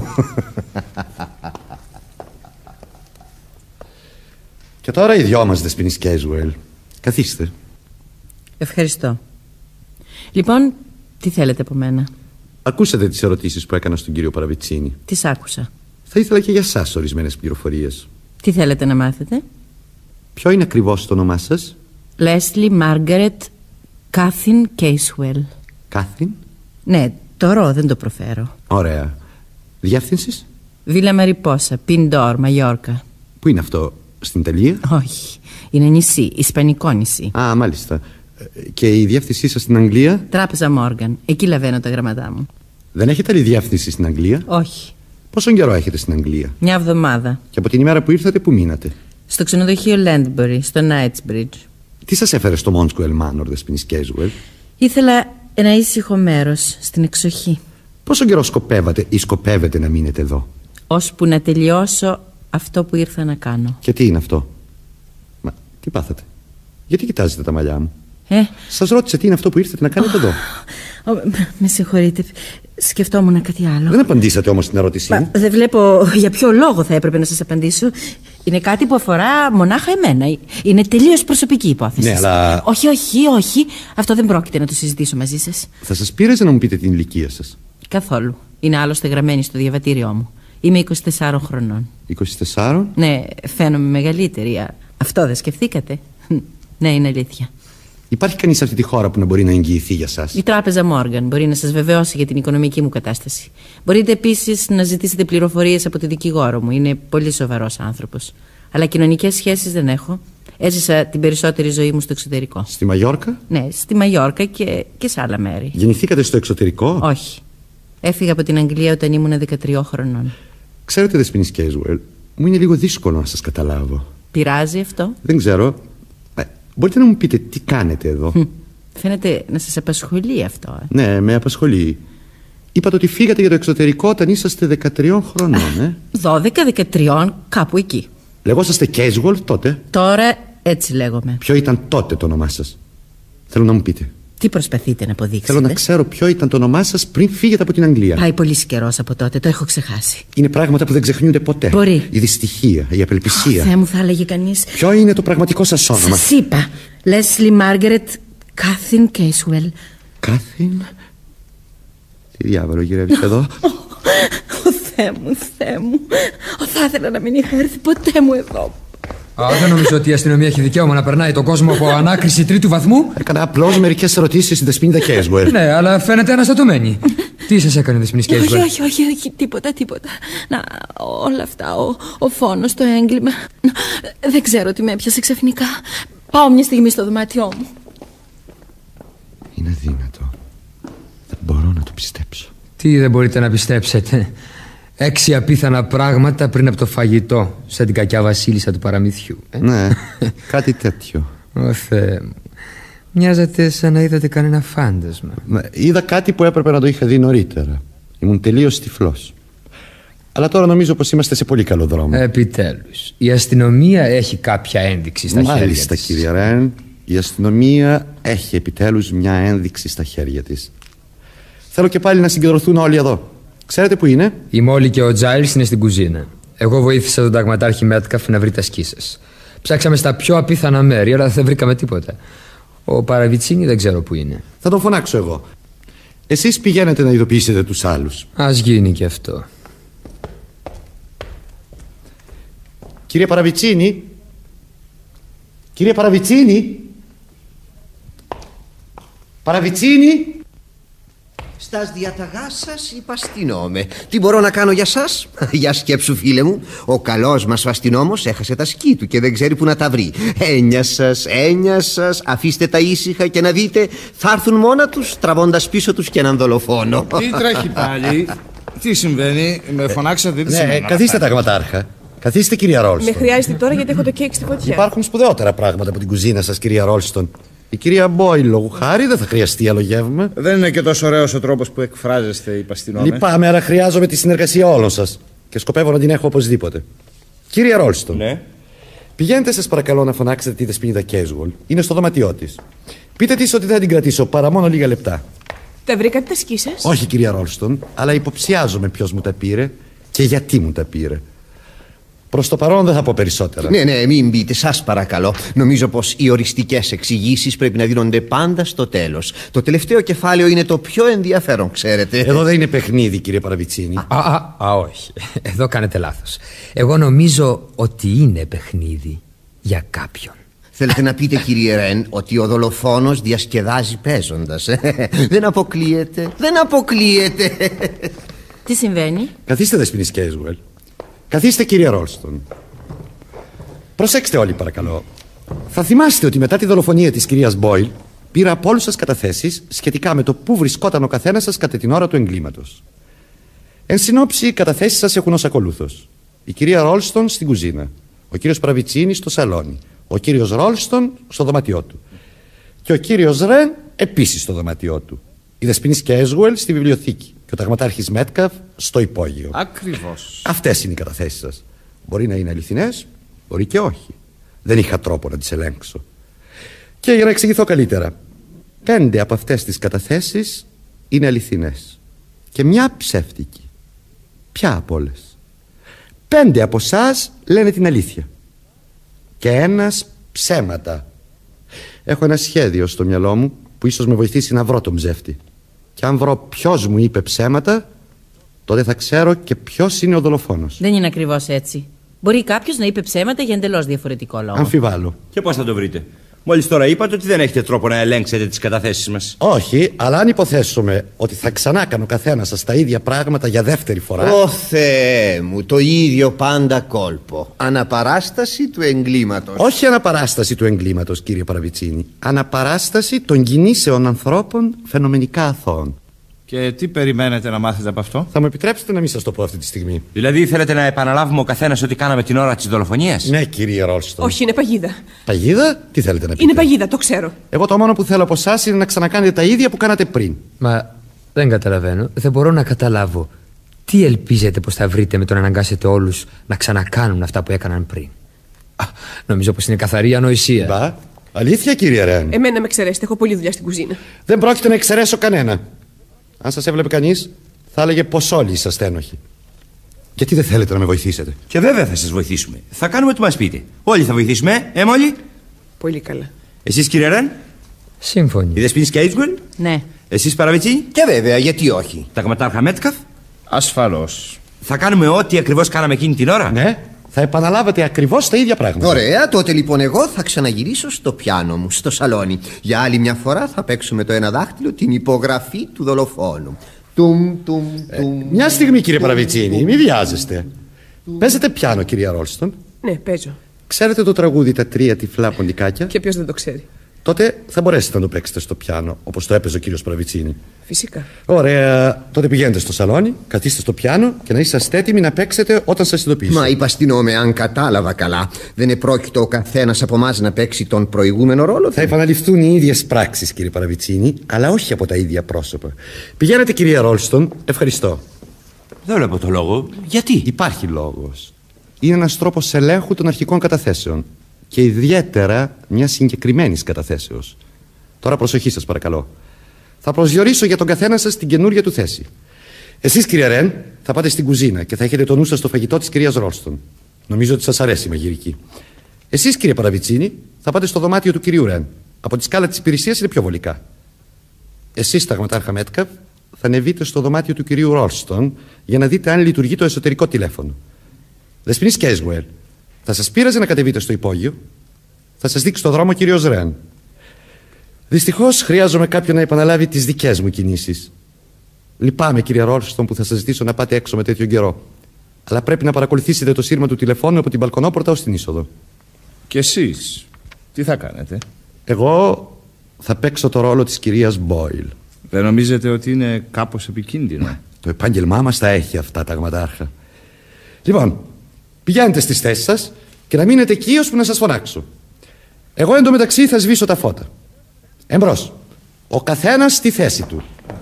Και τώρα οι δυο μας, Δεσποινής Κέζουελ. Καθίστε. Ευχαριστώ. Λοιπόν, τι θέλετε από μένα? Ακούσατε τις ερωτήσεις που έκανα στον κύριο Παραβιτσίνη? Τις άκουσα. Θα ήθελα και για σας ορισμένες πληροφορίες. Τι θέλετε να μάθετε? Ποιο είναι ακριβώς το όνομά σας? Λέσλι Μάργαρετ Κάθιν Κέισουελ. Κάθιν? Ναι, το ρο δεν το προφέρω. Ωραία. Διεύθυνσης? Βίλα Μαριπόσα, Πιντόρ, Μαγιόρκα. Πού είναι αυτό, στην Ιταλία? Όχι, είναι νησί, ισπανικό νησί. Α, μάλιστα. Και η διεύθυνσή σας στην Αγγλία? Τράπεζα Μόργαν, εκεί λαβαίνω τα γραμματά μου. Δεν έχετε άλλη διεύθυνση στην Αγγλία? Όχι. Πόσο καιρό έχετε στην Αγγλία? Μια εβδομάδα. Και από την ημέρα που ήρθατε, πού μείνατε? Στο ξενοδοχείο Λέντμπορι, στο Knightsbridge. Τι σας έφερε στο Monkswell Manor, Δεσποινής Κέζουελ? Ήθελα ένα ήσυχο μέρος, στην εξοχή. Πόσο καιρό σκοπεύατε ή σκοπεύετε να μείνετε εδώ? Ώσπου να τελειώσω αυτό που ήρθα να κάνω. Και τι είναι αυτό? Μα τι πάθατε? Γιατί κοιτάζετε τα μαλλιά μου? Σας ρώτησε τι είναι αυτό που ήρθατε να κάνετε εδώ. Με συγχωρείτε, σκεφτόμουν κάτι άλλο. Δεν απαντήσατε όμως την ερώτησή μου. Δεν βλέπω για ποιο λόγο θα έπρεπε να σας απαντήσω. Είναι κάτι που αφορά μονάχα εμένα. Είναι τελείως προσωπική υπόθεση. Ναι, αλλά... Όχι. Αυτό δεν πρόκειται να το συζητήσω μαζί σας. Θα σας πείραζε να μου πείτε την ηλικία σας? Καθόλου. Είναι άλλωστε γραμμένη στο διαβατήριό μου. Είμαι 24 χρονών. 24? Ναι, φαίνομαι μεγαλύτερη. Αυτό δεν σκεφτήκατε? Ναι, είναι αλήθεια. Υπάρχει κανείς σε αυτή τη χώρα που να μπορεί να εγγυηθεί για σας? Η τράπεζα Μόργαν μπορεί να σας βεβαιώσει για την οικονομική μου κατάσταση. Μπορείτε επίσης να ζητήσετε πληροφορίες από τη δικηγόρο μου. Είναι πολύ σοβαρός άνθρωπος. Αλλά κοινωνικές σχέσεις δεν έχω. Έζησα την περισσότερη ζωή μου στο εξωτερικό. Στη Μαγιόρκα? Ναι, στη Μαγιόρκα και σε άλλα μέρη. Γεννηθήκατε στο εξωτερικό? Όχι. Έφυγα από την Αγγλία όταν ήμουν 13 χρονών. Ξέρετε, Δεσποινής Κέζουελ, μου είναι λίγο δύσκολο να σας καταλάβω. Πειράζει αυτό? Δεν ξέρω. Μπορείτε να μου πείτε τι κάνετε εδώ? Φαίνεται να σας απασχολεί αυτό. Ναι, με απασχολεί. Είπατε ότι φύγατε για το εξωτερικό όταν είσαστε 13 χρονών, 12-13, κάπου εκεί. Λεγόσαστε Κέζουελ τότε? Τώρα έτσι λέγομαι. Ποιο ήταν τότε το όνομά σας? Θέλω να μου πείτε. Τι προσπαθείτε να αποδείξετε? Θέλω να ξέρω ποιο ήταν το όνομά σας πριν φύγετε από την Αγγλία. Πάει πολύ καιρός από τότε, το έχω ξεχάσει. Είναι πράγματα που δεν ξεχνιούνται ποτέ. Μπορεί. Η δυστυχία, η απελπισία. Θεέ μου, θα έλεγε κανείς. Ποιο είναι το πραγματικό σας όνομα? Σας είπα. Λέσλι Μάργαρετ Κάθιν Κέισουελ. Κάθιν? Τι διάβολο γυρεύεις εδώ? Θεέ μου. Θα ήθελα να μην είχα έρθει ποτέ μου εδώ. Δεν νομίζω ότι η αστυνομία έχει δικαίωμα να περνάει τον κόσμο από ανάκριση τρίτου βαθμού. Έκανα απλώς μερικές ερωτήσεις στην Δεσποινίδα Κέζουελ. Ναι, αλλά φαίνεται αναστατωμένη. Τι σας έκανε, Δεσποινής Κέζουελ? Όχι, τίποτα. Να, όλα αυτά, ο φόνος, το έγκλημα. Δεν ξέρω τι με έπιασε ξαφνικά. Πάω μια στιγμή στο δωμάτιό μου. Είναι αδύνατο. μπορώ να το πιστέψω. Τι δεν μπορείτε να πιστέψετε? 6 απίθανα πράγματα πριν από το φαγητό, σαν την κακιά βασίλισσα του παραμυθιού. Ναι, κάτι τέτοιο. Ω Θεέ μου. Μοιάζατε σαν να είδατε κανένα φάντασμα. Είδα κάτι που έπρεπε να το είχα δει νωρίτερα. Ήμουν τελείως τυφλός. Αλλά τώρα νομίζω πως είμαστε σε πολύ καλό δρόμο. Επιτέλους. Η αστυνομία έχει κάποια ένδειξη στα χέρια της. Μάλιστα, κύριε Ρεν. Η αστυνομία έχει επιτέλους μια ένδειξη στα χέρια της. Θέλω και πάλι να συγκεντρωθούν όλοι εδώ. Ξέρετε που είναι? Η Μόλι και ο Τζάιλς είναι στην κουζίνα. Εγώ βοήθησα τον ταγματάρχη Μέτκαφ να βρει τα σκίσες. Ψάξαμε στα πιο απίθανα μέρη, αλλά δεν βρήκαμε τίποτα. Ο Παραβιτσίνη δεν ξέρω που είναι. Θα τον φωνάξω εγώ. Εσείς πηγαίνετε να ειδοποιήσετε τους άλλους. Ας γίνει και αυτό. Κύριε Παραβιτσίνη. Κύριε Παραβιτσίνη. Παραβιτσίνη. Στας διαταγάς σας υπαστηνόμαι. Τι μπορώ να κάνω για σας? Για σκέψου, φίλε μου. Ο καλός μας ο αστυνόμος έχασε τα σκή του και δεν ξέρει που να τα βρει. Έννοια σας, αφήστε τα ήσυχα και να δείτε. Θα έρθουν μόνα τους τραβώντας πίσω τους και έναν δολοφόνο. Τι τρέχει πάλι? Τι συμβαίνει? Με φωνάξατε? Τι Ναι, καθίστε ταγματάρχα. Καθίστε, κυρία Ρόλστον. Με χρειάζεται τώρα γιατί έχω το κέικ στη φωτιά. Υπάρχουν σπουδαιότερα πράγματα από την κουζίνα σας, κυρία Ρόλστον. Η κυρία Μπόιλ, λόγου χάρη, δεν θα χρειαστεί άλλο γεύμα. Δεν είναι και τόσο ωραίος ο τρόπος που εκφράζεστε, υπαστηνόμαι. Λυπάμαι, αλλά χρειάζομαι τη συνεργασία όλων σας. Και σκοπεύω να την έχω οπωσδήποτε. Κύριε Ρόλστον. Ναι. Πηγαίνετε, σας παρακαλώ, να φωνάξετε τη Δεσποινίδα Κέσγολ. Είναι στο δωμάτιό της. Πείτε της ότι δεν την κρατήσω παρά μόνο λίγα λεπτά. Τα βρήκατε τα σκίσες? Όχι, κυρία Ρόλστον, αλλά υποψιάζομαι ποιος μου τα πήρε και γιατί μου τα πήρε. Προς το παρόν δεν θα πω περισσότερα. Ναι, μην μπείτε, σας παρακαλώ. Νομίζω πως οι οριστικές εξηγήσεις πρέπει να δίνονται πάντα στο τέλος. Το τελευταίο κεφάλαιο είναι το πιο ενδιαφέρον, ξέρετε. Εδώ δεν είναι παιχνίδι, κύριε Παραβιτσίνη. Όχι. Εδώ κάνετε λάθος. Εγώ νομίζω ότι είναι παιχνίδι για κάποιον. Θέλετε να πείτε, κύριε Ρεν, ότι ο δολοφόνος διασκεδάζει παίζοντας? Δεν αποκλείεται. Δεν αποκλείεται. Τι συμβαίνει? Καθίστε, Δεσποινής Κέσγουελ. Καθίστε, κύριε Ρόλστον. Προσέξτε όλοι, παρακαλώ. Θα θυμάστε ότι μετά τη δολοφονία της κυρίας Μπόιλ πήρα από όλους σας καταθέσεις σχετικά με το πού βρισκόταν ο καθένας σας κατά την ώρα του εγκλήματος. Εν συνόψη, οι καταθέσεις σας έχουν ως ακολούθως: η κυρία Ρόλστον στην κουζίνα, ο κύριος Παραβιτσίνη στο σαλόνι, ο κύριος Ρόλστον στο δωμάτιό του και ο κύριος Ρεν επίσης στο δωμάτιό του, η Δεσποινής Κέσγουελ στη βιβλιοθήκη και ο ταγματάρχης Μέτκαφ στο υπόγειο. Ακριβώς. Αυτές είναι οι καταθέσεις σας. Μπορεί να είναι αληθινές, μπορεί και όχι. Δεν είχα τρόπο να τις ελέγξω. Και για να εξηγηθώ καλύτερα, 5 από αυτές τις καταθέσεις είναι αληθινές και μια ψεύτικη. Ποια από όλες? 5 από εσάς λένε την αλήθεια και ένας ψέματα. Έχω ένα σχέδιο στο μυαλό μου που ίσως με βοηθήσει να βρω τον ψεύτη. Και αν βρω ποιος μου είπε ψέματα, τότε θα ξέρω και ποιος είναι ο δολοφόνος. Δεν είναι ακριβώς έτσι. Μπορεί κάποιος να είπε ψέματα για εντελώς διαφορετικό λόγο. Αμφιβάλλω. Και πώς θα το βρείτε? Μόλις τώρα είπατε ότι δεν έχετε τρόπο να ελέγξετε τις καταθέσεις μας. Όχι, αλλά αν υποθέσουμε ότι θα ξανά κάνω καθένα σας τα ίδια πράγματα για δεύτερη φορά. Ω Θεέ μου, το ίδιο πάντα κόλπο. Αναπαράσταση του εγκλήματος. Όχι αναπαράσταση του εγκλήματος, κύριε Παραβιτσίνη. Αναπαράσταση των κινήσεων ανθρώπων φαινομενικά αθώων. Και τι περιμένετε να μάθετε από αυτό? Θα μου επιτρέψετε να μην σας το πω αυτή τη στιγμή? Δηλαδή θέλετε να επαναλάβουμε ο καθένας ό,τι κάναμε την ώρα της δολοφονίας? Ναι, κύριε Ρόλστον. Όχι, είναι παγίδα. Παγίδα? Τι θέλετε να πείτε? Είναι παγίδα, το ξέρω. Εγώ το μόνο που θέλω από εσάς είναι να ξανακάνετε τα ίδια που κάνατε πριν. Μα δεν καταλαβαίνω. Δεν μπορώ να καταλάβω. Τι ελπίζετε πως θα βρείτε με το να αναγκάσετε όλους να ξανακάνουν αυτά που έκαναν πριν? Νομίζω πως είναι καθαρή ανοησία. Μπα, αλήθεια, κύριε Ρεν? Εμένα με εξαιρέσετε, έχω πολλή δουλειά στην κουζίνα. Δεν πρόκειται να εξαιρέσω κανένα. Αν σας έβλεπε κανείς, θα έλεγε πως όλοι είσαστε ένοχοι. Γιατί δεν θέλετε να με βοηθήσετε? Και βέβαια θα σας βοηθήσουμε. Θα κάνουμε ό,τι μας πείτε. Όλοι θα βοηθήσουμε, Μόλι? Πολύ καλά. Εσείς, κύριε Ρεν? Σύμφωνοι. Η Δεσποινής Κέσγουελ? Ναι. Εσείς, Παραβιτσίνη? Και βέβαια, γιατί όχι? Ταγματάρχα Μέτκαφ? Ασφαλώς. Θα κάνουμε ό,τι ακριβώς κάναμε εκείνη την ώρα? Ναι, θα επαναλάβετε ακριβώς τα ίδια πράγματα. Ωραία, τότε λοιπόν εγώ θα ξαναγυρίσω στο πιάνο μου, στο σαλόνι. Για άλλη μια φορά θα παίξουμε το ένα δάχτυλο την υπογραφή του δολοφόνου. Μια στιγμή, κύριε Παραβιτσίνη, μην βιάζεστε. Παίζετε πιάνο, κυρία Ρόλστον? Ναι, παίζω. Ξέρετε το τραγούδι «Τα τρία τυφλά ποντικάκια»? Και ποιος δεν το ξέρει? τότε θα μπορέσετε να το παίξετε στο πιάνο, όπως το έπαιζε ο κύριος Πραβιτσίνη. Φυσικά. Ωραία. Τότε πηγαίνετε στο σαλόνι, καθίστε στο πιάνο και να είσαστε έτοιμοι να παίξετε όταν σας ειδοποιήσω. Μα υπαστήνομαι, αν κατάλαβα καλά, δεν επρόκειτο ο καθένας από εμάς να παίξει τον προηγούμενο ρόλο. Θα επαναληφθούν οι ίδιες πράξεις, κύριε Παραβιτσίνη, αλλά όχι από τα ίδια πρόσωπα. Πηγαίνετε, κυρία Ρόλστον. Ευχαριστώ. Δεν βλέπω το λόγο. Γιατί? Υπάρχει λόγος. Είναι ένας τρόπος ελέγχου των αρχικών καταθέσεων. Και ιδιαίτερα μια συγκεκριμένη καταθέσεως. Τώρα προσοχή σας, παρακαλώ. Θα προσδιορίσω για τον καθένα σας την καινούρια του θέση. Εσείς, κύριε Ρεν, θα πάτε στην κουζίνα και θα έχετε το νου σας στο φαγητό της κυρίας Ρόλστον. Νομίζω ότι σας αρέσει η μαγειρική. Εσείς, κύριε Παραβιτσίνη, θα πάτε στο δωμάτιο του κυρίου Ρεν. Από τη σκάλα της υπηρεσίας είναι πιο βολικά. Εσείς, ταγματάρχα Μέτκαβ, θα ανεβείτε στο δωμάτιο του κυρίου Ρόλστον για να δείτε αν λειτουργεί το εσωτερικό τηλέφωνο. Δεσποινής Κέσουελ, θα σας πείραζε να κατεβείτε στο υπόγειο. Θα σας δείξει το δρόμο ο κύριος Ρεν. Δυστυχώς χρειάζομαι κάποιον να επαναλάβει τις δικές μου κινήσεις. Λυπάμαι, κύριε Ρόλστον, που θα σας ζητήσω να πάτε έξω με τέτοιο καιρό. Αλλά πρέπει να παρακολουθήσετε το σύρμα του τηλεφώνου από την μπαλκονόπορτα ως την είσοδο. Και εσείς, τι θα κάνετε? Εγώ θα παίξω το ρόλο της κυρίας Μπόιλ. Δεν νομίζετε ότι είναι κάπως επικίνδυνο? Το επάγγελμά μας τα έχει αυτά, ταγματάρχα. Λοιπόν, πηγαίνετε στις θέσεις σας και να μείνετε εκεί ώσπου να σας φωνάξω. Εγώ εντωμεταξύ θα σβήσω τα φώτα. Εμπρός. Ο καθένας στη θέση του.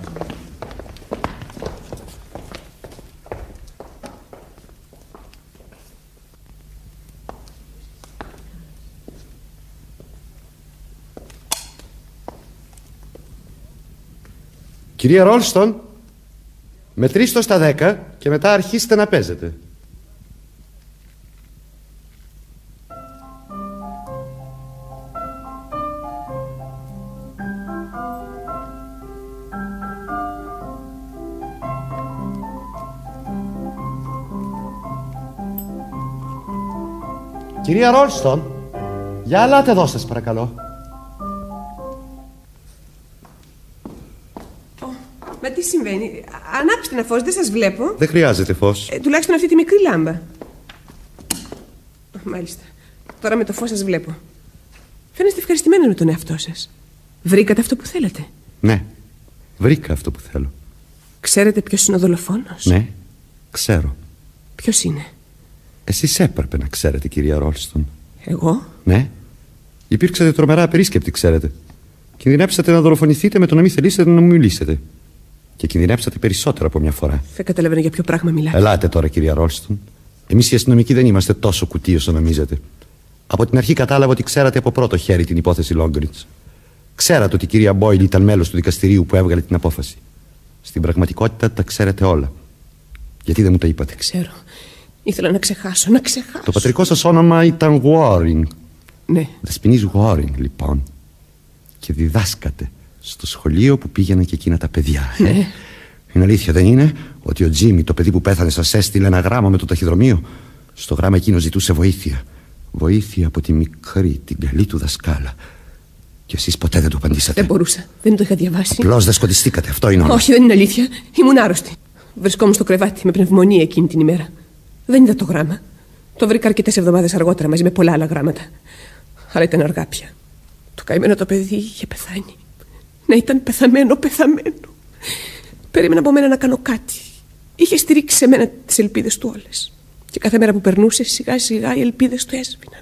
Κυρία Ρόλστον, μετρήστε στα 10 και μετά αρχίστε να παίζετε. Κυρία Ρόλστον, για ελάτε εδώ σας παρακαλώ. Μα τι συμβαίνει? Ανάψτε ένα φως, δεν σας βλέπω. Δεν χρειάζεται φως. Τουλάχιστον αυτή τη μικρή λάμπα. Μάλιστα. Τώρα με το φως σας βλέπω. Φαίνεστε ευχαριστημένος με τον εαυτό σας. Βρήκατε αυτό που θέλατε? Ναι, βρήκα αυτό που θέλω. Ξέρετε ποιος είναι ο δολοφόνος? Ναι, ξέρω. Ποιος είναι? Εσείς έπρεπε να ξέρετε, κυρία Ρόλστον. Εγώ? Ναι. Υπήρξατε τρομερά απερίσκεπτοι, ξέρετε. Κινδυνέψατε να δολοφονηθείτε με το να μην θελήσετε να μου μιλήσετε. Και κινδυνέψατε περισσότερο από μια φορά. Δεν καταλαβαίνω για ποιο πράγμα μιλάτε. Ελάτε τώρα, κυρία Ρόλστον. Εμείς οι αστυνομικοί δεν είμαστε τόσο κουτί όσο νομίζετε. Από την αρχή κατάλαβα ότι ξέρατε από πρώτο χέρι την υπόθεση Λόγκριτς. Ξέρατε ότι η κυρία Μπόιλ ήταν μέλος του δικαστηρίου που έβγαλε την απόφαση. Στην πραγματικότητα τα ξέρετε όλα. Γιατί δεν μου τα είπατε? Δεν ξέρω. Ήθελα να ξεχάσω, Το πατρικό σας όνομα ήταν Waring. Ναι. Δεσποινής Waring, λοιπόν. Και διδάσκατε στο σχολείο που πήγαιναν και εκείνα τα παιδιά. Ναι. Είναι αλήθεια, δεν είναι, ότι ο Τζίμι, το παιδί που πέθανε, σας έστειλε ένα γράμμα με το ταχυδρομείο? Στο γράμμα εκείνο ζητούσε βοήθεια. Βοήθεια από τη μικρή, την καλή του δασκάλα. Και εσείς ποτέ δεν του απαντήσατε? Δεν μπορούσα, δεν το είχα διαβάσει. Απλώς δεν σκοτιστήκατε, αυτό είναι όλο. Όχι, δεν είναι αλήθεια. Ήμουν άρρωστη. Βρισκόμουν στο κρεβάτι με πνευμονία εκείνη την ημέρα. Δεν είδα το γράμμα. Το βρήκα αρκετές εβδομάδες αργότερα μαζί με πολλά άλλα γράμματα. Αλλά ήταν αργά πια. Το καημένο το παιδί είχε πεθάνει. Ναι, ήταν πεθαμένο. Περίμενα από μένα να κάνω κάτι. Είχε στηρίξει σε μένα τις ελπίδες του όλες. Και κάθε μέρα που περνούσε, σιγά σιγά οι ελπίδες του έσβηναν.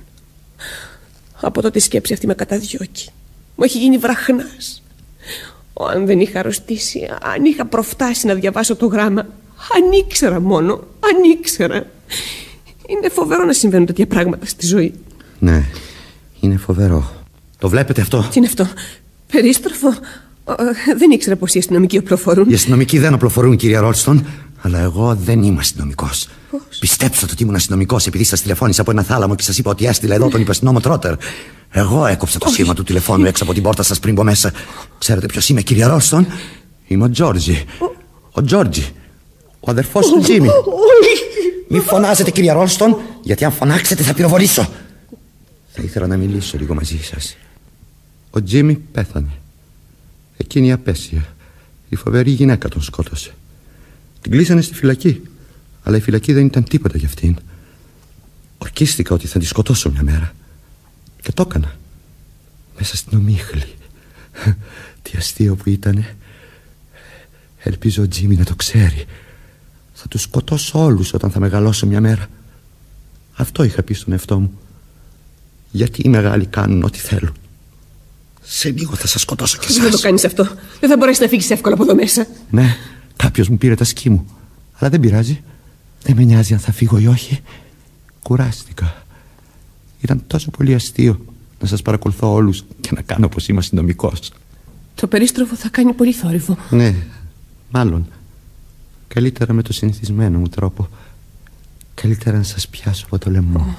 Από τότε η σκέψη αυτή με καταδιώκει. Μου έχει γίνει βραχνάς. Αν δεν είχα αρρωστήσει, αν είχα προφτάσει να διαβάσω το γράμμα, αν ήξερα μόνο, αν ήξερα. Είναι φοβερό να συμβαίνουν τέτοια πράγματα στη ζωή. Ναι, είναι φοβερό. Το βλέπετε αυτό? Τι είναι αυτό? Περίστροφο? Δεν ήξερα πως οι αστυνομικοί οπλοφορούν. Οι αστυνομικοί δεν οπλοφορούν, κυρία Ρόλστον. Αλλά εγώ δεν είμαι αστυνομικός. Πώς? Πιστέψατε ότι ήμουν αστυνομικός επειδή σας τηλεφώνησα από ένα θάλαμο και σας είπα ότι έστειλα εδώ τον υπαστυνόμο Τρότερ. Εγώ έκοψα το σήμα του τηλεφώνου έξω από την πόρτα σας πριν πω μέσα. Ξέρετε ποιος είμαι, κυρία Ρόλστον? Είμαι ο Τζόρτζι. Ο Τζόρτζι. Ο αδερφός του Τζίμι. Μη φωνάζετε, κυρία Ρόλστον, γιατί αν φωνάξετε θα πυροβολήσω. Θα ήθελα να μιλήσω λίγο μαζί σας. Ο Τζίμι πέθανε. Εκείνη η απέσια, η φοβερή γυναίκα τον σκότωσε. Την κλείσανε στη φυλακή. Αλλά η φυλακή δεν ήταν τίποτα για αυτήν. Ορκίστηκα ότι θα τη σκοτώσω μια μέρα. Και το έκανα. μέσα στην ομίχλη. Τι αστείο που ήτανε. Ελπίζω ο Τζίμι να το ξέρει. Θα τους σκοτώσω όλους όταν θα μεγαλώσω μια μέρα. Αυτό είχα πει στον εαυτό μου. Γιατί οι μεγάλοι κάνουν ό,τι θέλουν. Σε λίγο θα σας σκοτώσω κι εσάς. Δεν το κάνεις αυτό. Δεν θα μπορέσεις να φύγεις εύκολα από εδώ μέσα. Ναι, κάποιος μου πήρε τα σκι μου. Αλλά δεν πειράζει. Δεν με νοιάζει αν θα φύγω ή όχι. Κουράστηκα. Ήταν τόσο πολύ αστείο να σας παρακολουθώ όλους και να κάνω πως είμαι αστυνομικός. Το περίστροφο θα κάνει πολύ θόρυβο. Ναι, μάλλον. Καλύτερα με το συνηθισμένο μου τρόπο. Καλύτερα να σας πιάσω από το λαιμό.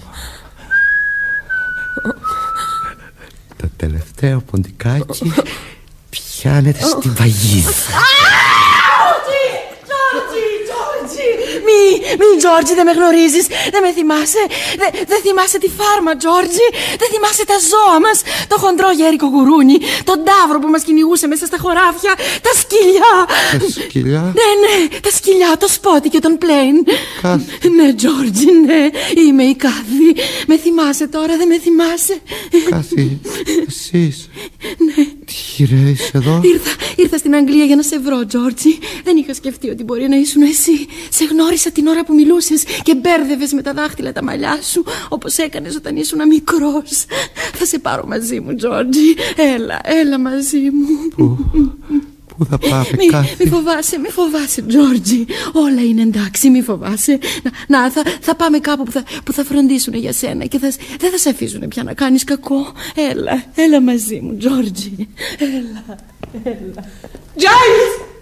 Το τελευταίο ποντικάκι πιάνεται στην παγίδα. Μη, Τζόρτζι, δεν με γνωρίζεις. Δεν με θυμάσαι. Δεν θυμάσαι τη φάρμα, Τζόρτζι. Δεν θυμάσαι τα ζώα μας. Το χοντρό γέρικο γουρούνι. Τον ταύρο που μας κυνηγούσε μέσα στα χωράφια. Τα σκυλιά. Τα σκυλιά? Ναι, τα σκυλιά, το Σπότι και τον Πλέιν. Κάθη. Ναι, Τζόρτζι, ναι. Είμαι η Κάθη. Με θυμάσαι τώρα, δεν με θυμάσαι? Κάθη, εσείς? Ναι. Τι γυρεύεις εδώ? Ήρθα στην Αγγλία για να σε βρω, Τζόρτζι. Δεν είχα σκεφτεί ότι μπορεί να ήσουν εσύ. Σε γνώρισα την ώρα που μιλούσες και μπέρδευες με τα δάχτυλα τα μαλλιά σου, όπως έκανες όταν ήσουν μικρός. Θα σε πάρω μαζί μου, Τζόρτζι. Έλα μαζί μου. Πού θα πάμε, Κάθη? Μη φοβάσαι, Τζόρτζι. Όλα είναι εντάξει, μη φοβάσαι. Θα πάμε κάπου που θα φροντίσουν για σένα και δεν θα σε αφήσουν πια να κάνεις κακό. Έλα μαζί μου, Τζόρτζι. Έλα. Τζάιλς!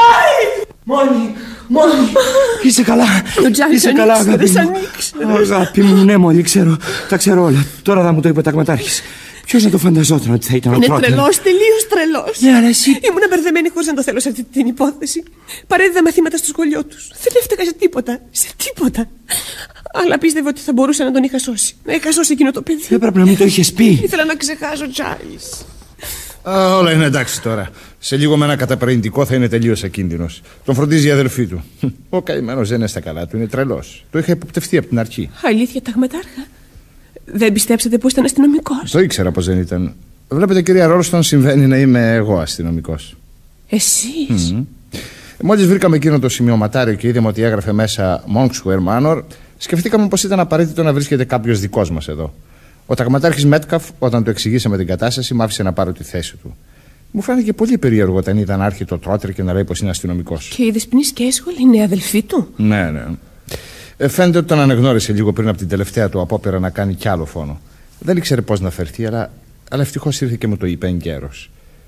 Μόλι! Είσαι καλά? Είσαι καλά, αγάπη μου? Αγάπη μου, ναι, Μόλι, ξέρω. Τα ξέρω όλα. Τώρα θα μου το είπε ο ταγματάρχης. Ποιος να το φανταζόταν ότι θα ήταν ο πρώτος? Είναι τρελός, τελείως τρελός. Ναι, αλλά εσύ... Ήμουν μπερδεμένη χωρίς να το θέλω σε αυτή την υπόθεση. Παρέδιδα μαθήματα στο σχολείο τους. Δεν έφταιγα σε τίποτα. Αλλά πίστευα ότι θα μπορούσα να τον είχα σώσει. Να είχα σώσει εκείνο το παιδί. Έπρεπε να μου το είχες πει. Ήθελα να ξεχάσω, Τζάιλς. Όλα είναι εντάξει τώρα. Σε λίγο με ένα καταπραγητικό θα είναι τελείως ακίνδυνος. Τον φροντίζει η αδελφή του. Ο καημένος δεν είναι στα καλά του, είναι τρελός. Το είχα υποπτευτεί από την αρχή. Αλήθεια, ταγματάρχα? Δεν πιστέψατε πως ήταν αστυνομικός? Το ήξερα πως δεν ήταν. Βλέπετε, κυρία Ρόλστον, συμβαίνει να είμαι εγώ αστυνομικός. Εσείς? Μόλις βρήκαμε εκείνο το σημειωματάριο και είδαμε ότι έγραφε μέσα Monksware Manor, σκεφτήκαμε πως ήταν απαραίτητο να βρίσκεται κάποιος δικός μας εδώ. Ο ταγματάρχης Μέτκαφ, όταν του εξηγήσαμε την κατάσταση, μ' άφησε να πάρω τη θέση του. Μου φάνηκε πολύ περίεργο όταν ήταν άρχιτο Τρότερ και να λέει πως είναι αστυνομικός. Και η Δεσποινή Σκέσχολ είναι αδελφή του? Ναι. Φαίνεται ότι τον ανεγνώρισε λίγο πριν από την τελευταία του απόπειρα να κάνει κι άλλο φόνο. Δεν ήξερε πώς να φερθεί, αλλά ευτυχώς ήρθε και μου το είπε εγκαίρος.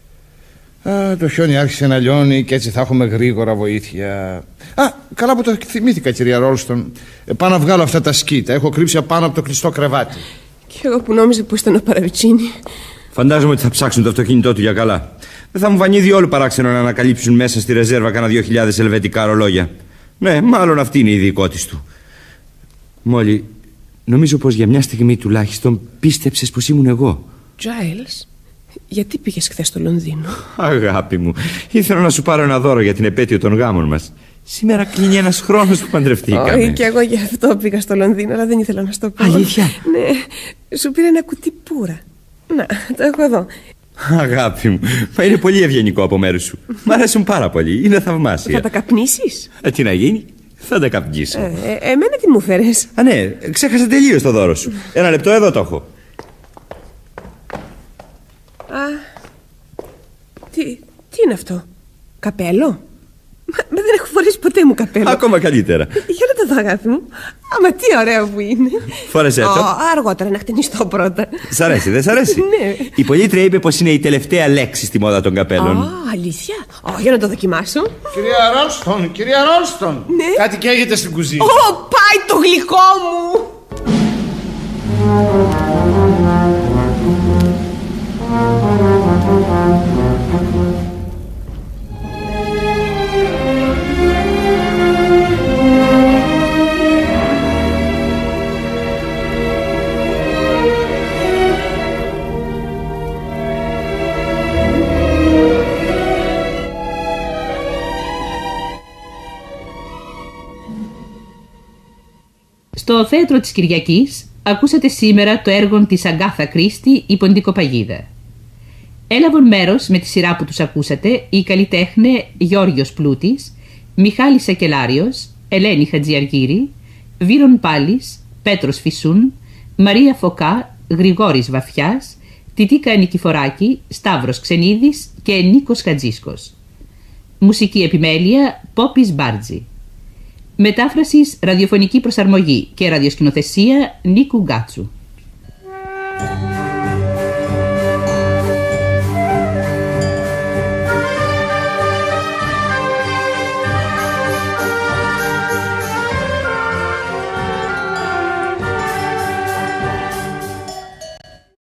Το χιόνι άρχισε να λιώνει και έτσι θα έχουμε γρήγορα βοήθεια. Καλά που το θυμήθηκα, κυρία Ρόλστον. Πάω να βγάλω αυτά τα σκι. Τα έχω κρύψει απάνω από το κλειστό κρεβάτι. Κι εγώ που νόμιζα πως ήταν ο Παραβιτσίνη. Φαντάζομαι ότι θα ψάξουν το αυτοκίνητό του για καλά. Δεν θα μου φανεί διόλου παράξενο να ανακαλύψουν μέσα στη ρεζέρβα κάνα 2.000 ελβετικά ρολόγια. Ναι, μάλλον αυτή είναι η ειδικότης του. Μόλι, νομίζω πως για μια στιγμή τουλάχιστον πίστεψες πως ήμουν εγώ. Τζάιλς, γιατί πήγες χθες στο Λονδίνο? Αγάπη μου, ήθελα να σου πάρω ένα δώρο για την επέτειο των γάμων μας. Σήμερα κλείνει ένας χρόνος που παντρευτήκαμε. Όχι, και εγώ γι' αυτό πήγα στο Λονδίνο, αλλά δεν ήθελα να στο πω. Αλήθεια? Ναι, σου πήρε ένα κουτί πουρα. Να, το έχω εδώ. Αγάπη μου, μα είναι πολύ ευγενικό από μέρους σου. Μ' αρέσουν πάρα πολύ, είναι θαυμάσια. Θα τα καπνίσεις? Τι να γίνει, θα τα καπνίσω. Εμένα τι μου φέρες? Ναι, ξέχασα τελείως το δώρο σου. Ένα λεπτό, εδώ το έχω. Τι είναι αυτό? Καπέλο? Μα δεν έχω φορέσει ποτέ μου καπέλο. Ακόμα καλύτερα. Για να το δω, αγάπη μου. Μα τι ωραίο που είναι. Φόρεσέ το. Αργότερα να χτενιστώ πρώτα. Σ' αρέσει, δεν σ' αρέσει? Ναι. Η πολίτρια είπε πως είναι η τελευταία λέξη στη μόδα των καπέλων. Αλήθεια? Για να το δοκιμάσω. Κυρία Ρόλστον, Ναι. κάτι καίγεται στην κουζίνα. Πάει το γλυκό μου. Στο θέατρο της Κυριακής ακούσατε σήμερα το έργο της Αγκάθα Κρίστη «Η Ποντικοπαγίδα». Έλαβαν μέρος με τη σειρά που τους ακούσατε οι καλλιτέχνε Γιώργος Πλούτης, Μιχάλης Σακελάριος, Ελένη Χατζιαργύρη, Βύρον Πάλης, Πέτρος Φυσούν, Μαρία Φωκά, Γρηγόρης Βαθιάς, Τιτίκα Νικηφοράκη, Σταύρος Ξενίδης και Νίκος Χατζίσκος. Μουσική επιμέλεια Πόπης Μπάρτζη. Μετάφρασης, ραδιοφωνική προσαρμογή και ραδιοσκηνοθεσία Νίκου Γκάτσου.